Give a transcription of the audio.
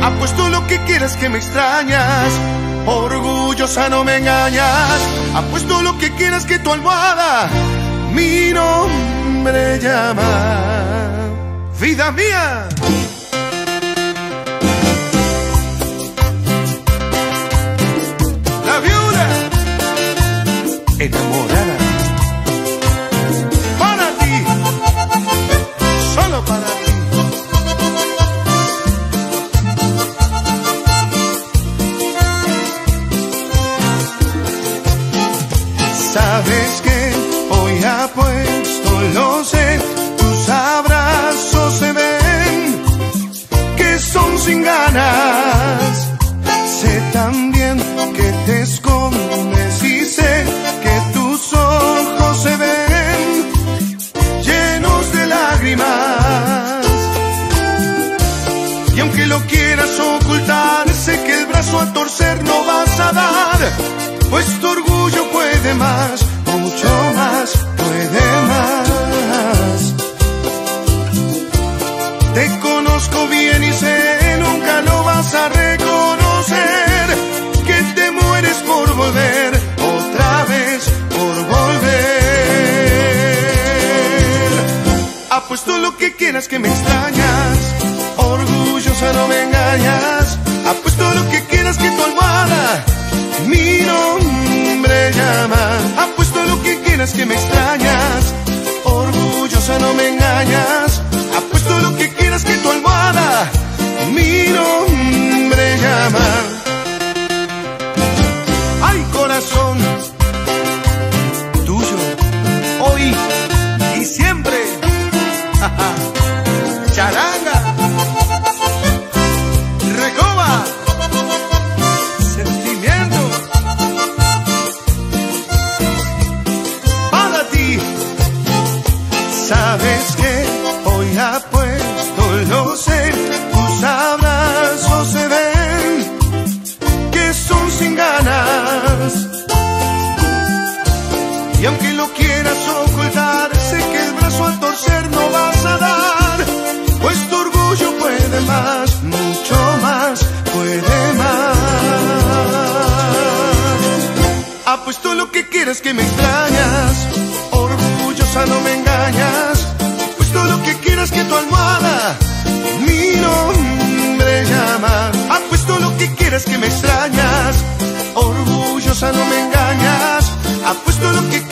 Apuesto lo que quieras que me extrañas, orgullosa no me engañas. Apuesto lo que quieras que tu almohada mi nombre llama. Vida mía. La viuda enamorada. Para ti, solo para ti. Sabes que hoy apuesto, lo sé, tus abrazos se ven que son sin ganas. Sé también que te escondes y sé que tus ojos se ven llenos de lágrimas. Y aunque lo quieras ocultar, sé que el brazo a torcer no vas a dar, pues tu orgullo puede más, mucho más, puede más. Te conozco bien y sé, nunca lo vas a reconocer, que te mueres por volver, otra vez por volver. Apuesto lo que quieras que me extrañas, orgullosa no me engañas. Apuesto lo que quieras que tu almohada mi nombre llama. Apuesto lo que quieras que me extrañas, orgullosa no me engañas. Apuesto lo que quieras que tu almohada mi nombre llama. Ay, corazón, tuyo, hoy y siempre. Charanga, recoba, sentimiento. Para ti, sabes que hoy apuesto, lo sé, tus abrazos se ven que son sin ganas. Y aunque lo quieras ocultar, sé que el brazo al torcer no vas a dar, pues tu orgullo puede más, mucho más, puede más. Apuesto lo que quieras que me extrañas, orgullosa no me engañas. Apuesto lo que quieras que tu almohada mi nombre llama. Apuesto lo que quieras que me extrañas, orgullosa no me engañas. Apuesto lo que